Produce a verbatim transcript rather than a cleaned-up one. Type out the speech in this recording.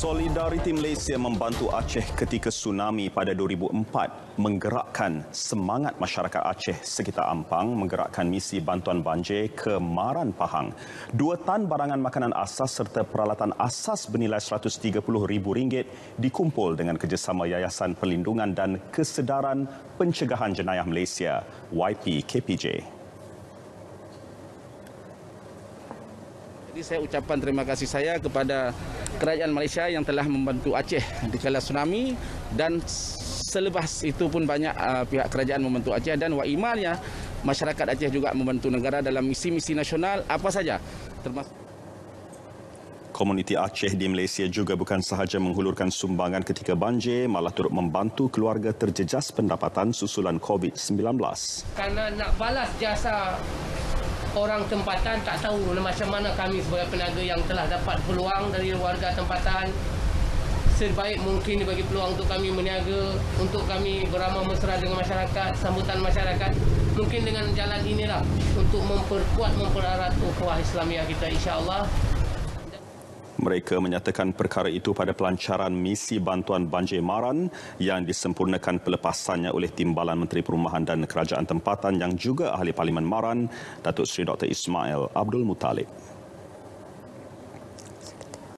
Solidariti Malaysia membantu Aceh ketika tsunami pada dua ribu empat menggerakkan semangat masyarakat Aceh sekitar Ampang menggerakkan misi bantuan banjir ke Maran Pahang. Dua tan barangan makanan asas serta peralatan asas bernilai seratus tiga puluh ribu ringgit dikumpul dengan kerjasama Yayasan Perlindungan dan Kesedaran Pencegahan Jenayah Malaysia Y P K P J. Jadi saya ucapkan terima kasih saya kepada Kerajaan Malaysia yang telah membantu Aceh di kala tsunami, dan selepas itu pun banyak uh, pihak kerajaan membantu Aceh, dan waimalnya masyarakat Aceh juga membantu negara dalam misi-misi nasional apa saja termasuk. Komuniti Aceh di Malaysia juga bukan sahaja menghulurkan sumbangan ketika banjir, malah turut membantu keluarga terjejas pendapatan susulan COVID sembilan belas. Karena nak balas jasa orang tempatan, tak tahu macam mana kami sebagai peniaga yang telah dapat peluang dari warga tempatan, sebaik mungkin dibagi peluang untuk kami meniaga, untuk kami beramah mesra dengan masyarakat, sambutan masyarakat. Mungkin dengan jalan inilah untuk memperkuat, mempererat ukhuwah Islamiah kita, insya-Allah. Mereka menyatakan perkara itu pada pelancaran misi bantuan banjir Maran yang disempurnakan pelepasannya oleh Timbalan Menteri Perumahan dan Kerajaan Tempatan yang juga Ahli Parlimen Maran, Datuk Seri Doktor Ismail Abdul Muttalib.